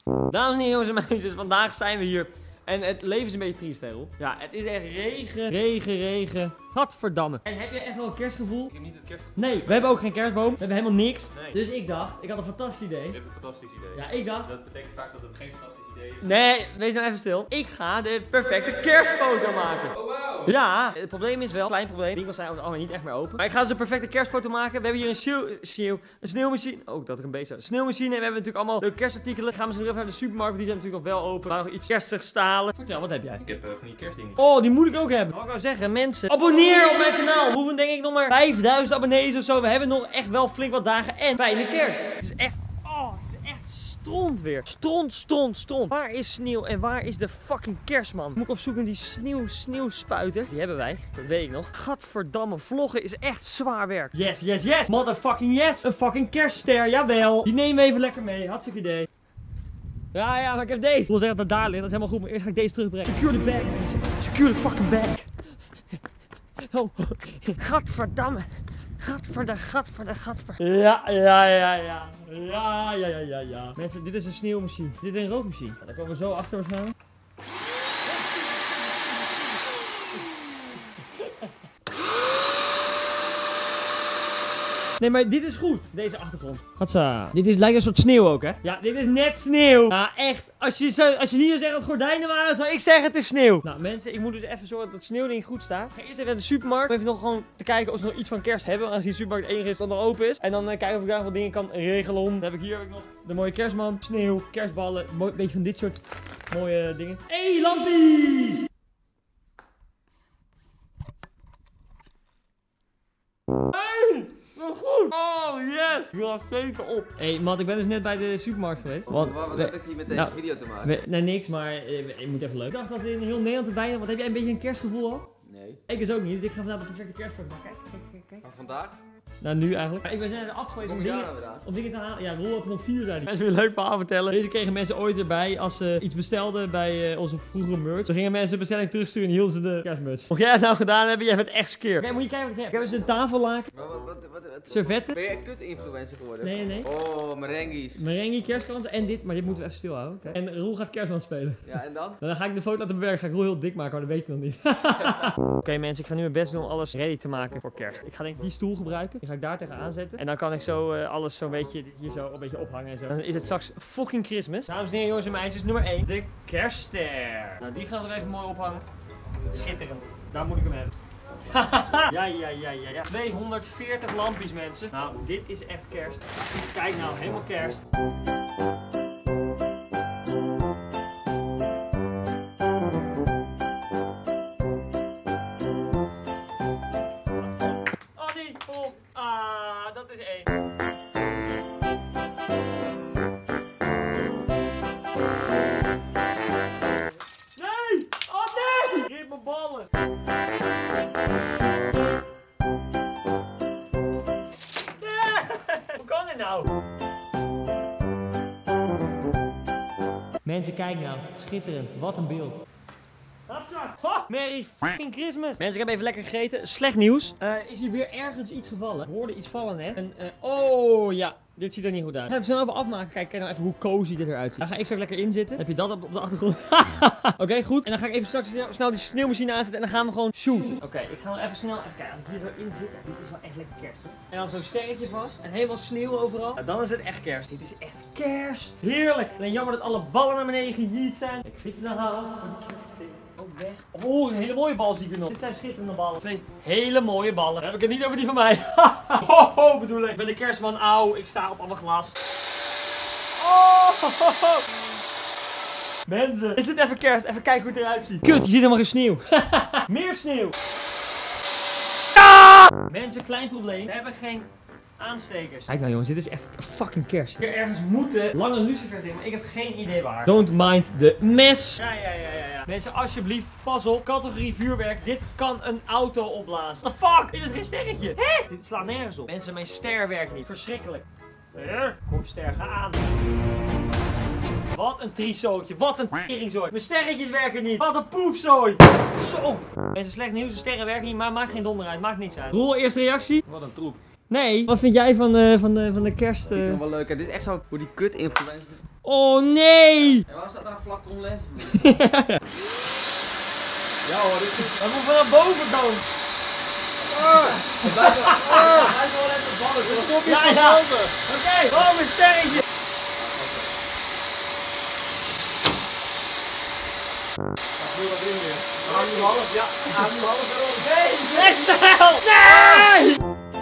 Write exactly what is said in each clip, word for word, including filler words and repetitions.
Dames en heren, jongens en meisjes, vandaag zijn we hier. En het leven is een beetje triest, hè, Roel? Ja, het is echt regen, regen, regen. Gadverdamme. En heb je echt wel een kerstgevoel? Ik heb niet het kerstgevoel. Nee, we hebben ook geen kerstboom. We hebben helemaal niks. Nee. Dus ik dacht, ik had een fantastisch idee. Je hebt een fantastisch idee. Ja, ik dacht... Dat betekent vaak dat het geen fantastisch idee is. Nee, wees nou even stil. Ik ga de perfecte kerstfoto maken. Oh, wauw. Ja, het probleem is wel, een klein probleem. De winkels zijn allemaal niet echt meer open. Maar ik ga dus een perfecte kerstfoto maken. We hebben hier een sneeuw, sneeuw, een sneeuwmachine. Oh, dat ik een beetje zo. Sneeuwmachine. En we hebben natuurlijk allemaal leuke kerstartikelen. Gaan we zo even naar de supermarkt. Die zijn natuurlijk nog wel open. Maar nog iets kerstigs stalen. Vertel, wat heb jij? Ik heb uh, van die kerstdingen. Oh, die moet ik ook hebben. Wat ik wou zeggen, mensen, abonneer op mijn kanaal. We hoeven denk ik nog maar vijfduizend abonnees of zo. We hebben nog echt wel flink wat dagen. En fijne kerst. Het is echt, oh, het is echt stront weer. Stront, stront, stront. Waar is sneeuw en waar is de fucking kerstman? Moet ik op zoek naar die sneeuw, sneeuwspuiter. Die hebben wij, dat weet ik nog. Gadverdamme, vloggen is echt zwaar werk. Yes, yes, yes. Motherfucking yes. Een fucking kerstster, jawel. Die nemen we even lekker mee. Hartstikke idee. Ja, ja, maar ik heb deze. Ik wil zeggen dat het daar ligt, dat is helemaal goed. Maar eerst ga ik deze terugbrengen. Secure the bag, mensen. Secure the fucking bag. Oh, gadverdamme. Gadverde, gadverde, gadverde. Ja, ja, ja, ja. Ja, ja, ja, ja, ja. Mensen, dit is een sneeuwmachine. Dit is een rookmachine. Daar komen we zo achter waarschijnlijk. Nee, maar dit is goed, deze achtergrond. Hatsa. Dit is, lijkt een soort sneeuw ook, hè? Ja, dit is net sneeuw. Nou, echt. Als je, zo, als je niet zou zeggen dat het gordijnen waren, zou ik zeggen het is sneeuw. Nou, mensen, ik moet dus even zorgen dat het sneeuwding goed staat. Ik ga eerst even naar de supermarkt. Om even nog gewoon te kijken of ze nog iets van kerst hebben. Als die supermarkt het enige is dat nog open is. En dan uh, kijken of ik daar nog wat dingen kan regelen. Dan heb ik hier heb ik nog de mooie kerstman, sneeuw, kerstballen. Een beetje van dit soort mooie dingen. Hé, hey, lampies! Hey! Wat goed! Oh, yes! Ik wil er zeker op. Hé, hey, Matt, ik ben dus net bij de supermarkt geweest. Want, wat wat we, heb ik hier met deze nou, video te maken? We, nee, niks, maar uh, ik moet even leuk. Ik dacht dat in heel Nederland bijna. Wat heb jij een beetje een kerstgevoel al? Nee. Ik dus ook niet, dus ik ga vandaag de perfecte kerstfoto maken. Kijk, kijk, kijk, kijk. Maar vandaag? Nou, nu eigenlijk. Maar ik ben er af geweest om dingen, nou om dingen te halen. Ja, Roel had er nog vier zijn. Mensen willen een leuk verhaal vertellen. Deze kregen mensen ooit erbij als ze iets bestelden bij uh, onze vroegere merch. Zo gingen mensen een bestelling terugsturen en hielden ze de kerstmuts. Mocht jij het nou gedaan hebben, jij bent echt skeer. Kijk, moet je kijken wat ik heb. Ik heb eens een tafellaken. Wat, wat, wat, wat, wat, Servetten. Ben jij kut-influencer geworden? Nee, nee. Oh, merengies. Merengue, kerstkransen en dit. Maar dit moeten we even stilhouden. Kijk. En Roel gaat kerstman spelen. Ja, en dan? Dan ga ik de foto laten bewerken. Ga ik Roel heel dik maken, maar dat weet je nog niet. Oké okay, mensen, ik ga nu mijn best doen om alles ready te maken voor kerst. Ik ga denk ik die stoel gebruiken. Die ga ik daar tegenaan zetten. En dan kan ik zo uh, alles zo'n beetje hier zo een beetje ophangen en zo. Dan is het straks fucking Christmas. Dames en heren, jongens en meisjes, nummer één. De kerstster. Nou, die gaan we even mooi ophangen. Schitterend. Daar moet ik hem hebben. ja, ja, ja, ja, ja. tweehonderdveertig lampjes, mensen. Nou, dit is echt kerst. Kijk nou, helemaal kerst. Dat is één. Nee! Oh nee! Ik reep mijn ballen. Nee! Hoe kan dit nou? Mensen, kijk nou. Schitterend. Wat een beeld. Ha! Merry fucking Christmas! Mensen, ik heb even lekker gegeten. Slecht nieuws. Uh, is hier weer ergens iets gevallen? Ik hoorde iets vallen net. En, uh, oh ja, dit ziet er niet goed uit. Ik ga het snel even afmaken. Kijk, kijk nou even hoe cozy dit eruit ziet. Dan ga ik straks lekker inzitten. Heb je dat op, op de achtergrond? Oké, okay, goed. En dan ga ik even straks snel, snel die sneeuwmachine aanzetten. En dan gaan we gewoon shooten. Oké, okay, ik ga nog even snel even kijken. Als ik hier zo in zit. Dit is wel echt lekker kerst hoor. En dan zo'n sterretje vast. En helemaal sneeuw overal. Nou, dan is het echt kerst. Dit is echt kerst. Heerlijk. Alleen jammer dat alle ballen naar beneden gejiet zijn. Ik fiets naar huis. Oh, weg. Oh, een hele mooie bal zie ik er nog. Dit zijn schitterende ballen. Twee hele mooie ballen. Dan heb ik het niet over die van mij. oh, oh, bedoel ik. Ik ben de kerstman. Auw, ik sta op allemaal glas. Oh, oh, oh. Mensen, is dit even kerst? Even kijken hoe het eruit ziet. Kut, je ziet helemaal geen sneeuw. Meer sneeuw. Ah! Mensen, klein probleem. We hebben geen aanstekers. Kijk nou jongens, dit is echt fucking kerst. Hier ergens moeten lange lucifers in, maar ik heb geen idee waar. Don't mind the mess. Ja, ja, ja, ja, ja. Mensen, alsjeblieft, pas op. Categorie vuurwerk. Dit kan een auto opblazen. What the fuck? Is het geen sterretje? Hé? Dit slaat nergens op. Mensen, mijn ster werkt niet. Verschrikkelijk. Kom ster, ga aan. Wat een triesootje, wat een teringzooi. Mijn sterretjes werken niet. Wat een poepzooi. Zo. Mensen, slecht nieuws, de sterren werken niet, maar maakt geen donder uit. Maakt niks uit. Roel, eerste reactie? Wat een troep. Nee. Wat vind jij van de, van de, van de kerst? Uh... Dat is wel leuk. Het is echt zo hoe die kut influencer. Oh nee! Ja, waarom staat daar een flacon les? Ja hoor, dit is... Dat moet vanaf boven dan. Hij blijft wel... Oh, hij is wel net op ballen. Toch? Ja, ja. Oké, oh, een sterretje. Nu wat in weer. Aan nu half, ja. Aan nu half erop. Nee! Nee, snel! Nee!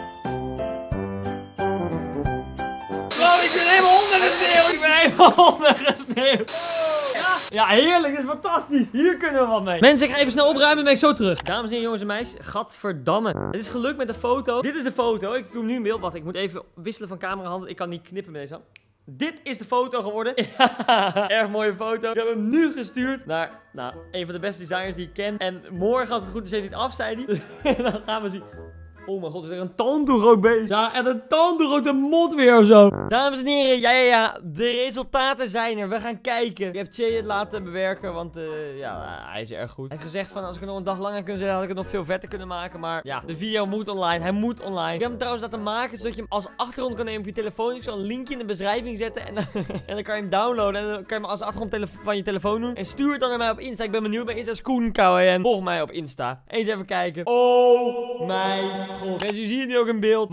Bro, ik ben helemaal onder de sneeuw. Ik ben helemaal onder gesneeuwd. Ja. Ja, heerlijk. Dit is fantastisch. Hier kunnen we wat mee. Mensen, ik ga even snel opruimen en ben ik zo terug. Dames en heren, jongens en meisjes. Gadverdamme. Het is gelukt met de foto. Dit is de foto. Ik doe nu een beeld. Wacht, ik moet even wisselen van camerahanden. Ik kan niet knippen met deze hand. Dit is de foto geworden. Ja, erg mooie foto. Ik heb hem nu gestuurd naar nou, een van de beste designers die ik ken. En morgen, als het goed is, heeft hij het af, zei hij. En dan gaan we zien. Oh mijn god, is er een tandtoegroot bezig? Ja, en een tandtoegrote mot weer of zo. Dames en heren, ja, ja, ja. De resultaten zijn er. We gaan kijken. Ik heb Che het laten bewerken, want uh, ja, hij is erg goed. Hij heeft gezegd van, als ik het nog een dag langer kunnen zetten, had ik het nog veel vetter kunnen maken. Maar ja, de video moet online. Hij moet online. Ik heb hem trouwens laten maken, zodat je hem als achtergrond kan nemen op je telefoon. Ik zal een linkje in de beschrijving zetten. En, en dan kan je hem downloaden. En dan kan je hem als achtergrond van je telefoon doen. En stuur het dan naar mij op Insta. Ik ben benieuwd. Bij Insta is Koenkouw. En volg mij op Insta. Eens even kijken. Oh mijn god. Mensen, u ziet het nu ook in beeld.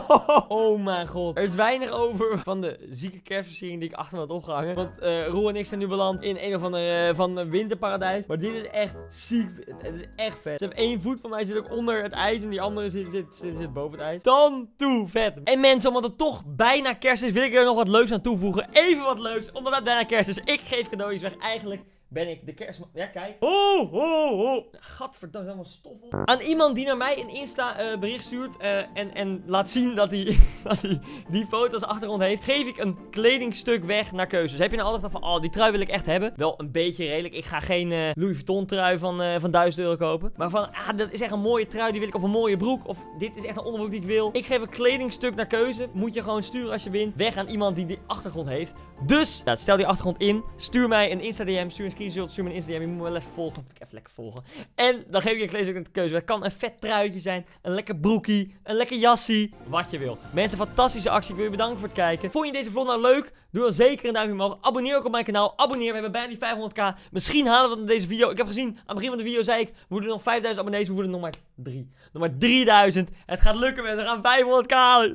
Oh mijn god. Er is weinig over van de zieke kerstversiering die ik achter me had opgehangen. Want uh, Roel en ik zijn nu beland in een of ander uh, van een winterparadijs. Maar dit is echt ziek. Het is echt vet. Ze heeft één voet van mij zit ook onder het ijs. En die andere zit, zit, zit, zit boven het ijs. Dan toe vet. En mensen, omdat het toch bijna kerst is, wil ik er nog wat leuks aan toevoegen. Even wat leuks. Omdat het bijna kerst is. Ik geef cadeautjes weg. Eigenlijk ben ik de kerstman. Ja, kijk. Oh, oh, oh. Gadverdamme, allemaal stof op. Aan iemand die naar mij een Insta uh, bericht stuurt uh, en, en laat zien dat hij, dat hij die foto's achtergrond heeft, geef ik een kledingstuk weg naar keuze. Dus heb je nou altijd van, oh, die trui wil ik echt hebben. Wel een beetje redelijk. Ik ga geen uh, Louis Vuitton trui van, uh, van duizend euro kopen. Maar van, ah, dat is echt een mooie trui, die wil ik. Of een mooie broek. Of dit is echt een onderbroek die ik wil. Ik geef een kledingstuk naar keuze. Moet je gewoon sturen als je wint. Weg aan iemand die die achtergrond heeft. Dus, nou, stel die achtergrond in. Stuur mij een Insta D M. Stuur een screenshot, stuur me een Insta D M. Je moet me wel even volgen. Even lekker volgen. En dan geef ik je een kledingstuk naar keuze. Het kan een vet truitje zijn. Een lekker broekie. Een lekker jassie. Wat je wil. Mensen, fantastische actie. Ik wil je bedanken voor het kijken. Vond je deze vlog nou leuk? Doe dan zeker een duimpje omhoog. Abonneer ook op mijn kanaal. Abonneer. We hebben bijna die vijfhonderd k. Misschien halen we het in deze video. Ik heb gezien, aan het begin van de video zei ik, we moeten nog vijfduizend abonnees. We moeten nog maar drie. Nog maar drieduizend. Het gaat lukken, mensen. We gaan vijfhonderd k halen.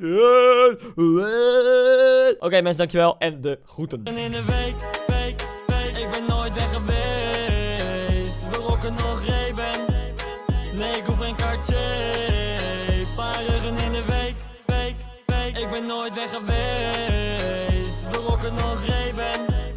Oké, okay, mensen, dankjewel. En de groeten. In de week, week, week. Ik ben nooit weg geweest. We rocken nog Ray-Ban. Nee, ik hoef geen Cartier. Paar ruggen in de week, week, week. Ik ben nooit weg geweest.